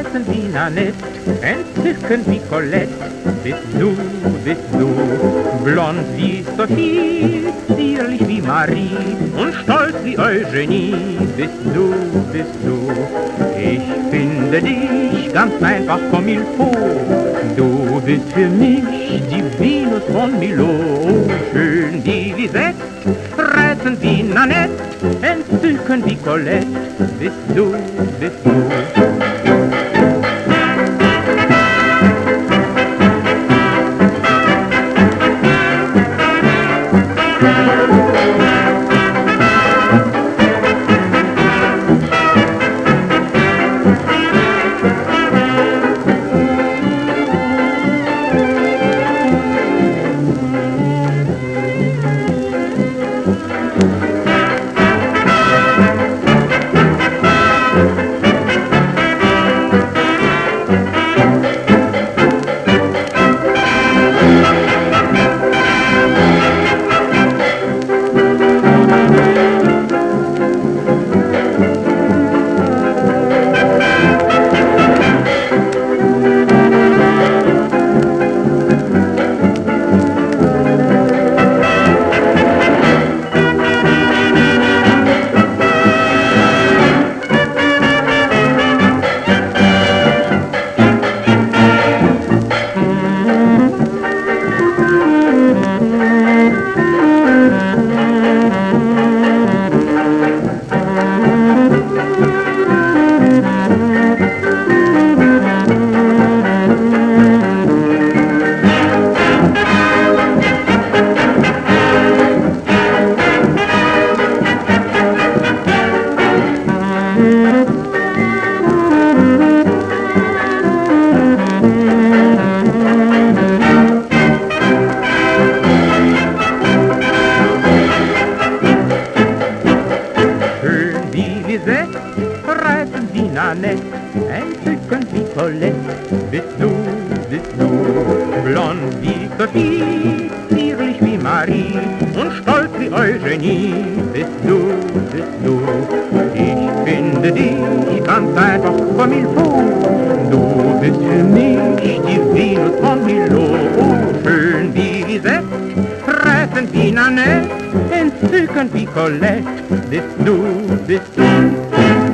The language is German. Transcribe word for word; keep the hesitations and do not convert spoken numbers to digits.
reizend wie Nanette, entzückend wie Colette, bist du, bist du, blond wie Sophie, zierlich wie Marie und stolz wie Eugenie, bist du, bist du. Ich finde dich ganz einfach comme il faut, du bist für mich die Venus von Milo, schön wie Lisette, reizend wie Nanette, entzückend wie Colette, bist du, bist du. Reizend wie Nanette, entzückend wie Colette, bist du, bist du, blond wie Sophie, zierlich wie Marie und stolz wie Eugenie, bist du, bist du. Ich finde dich ganz einfach comme il faut, du bist für mich die Venus von Milo, schön wie Lisette, reizend wie Nanette, entzückend wie Colette, bist du, bist du.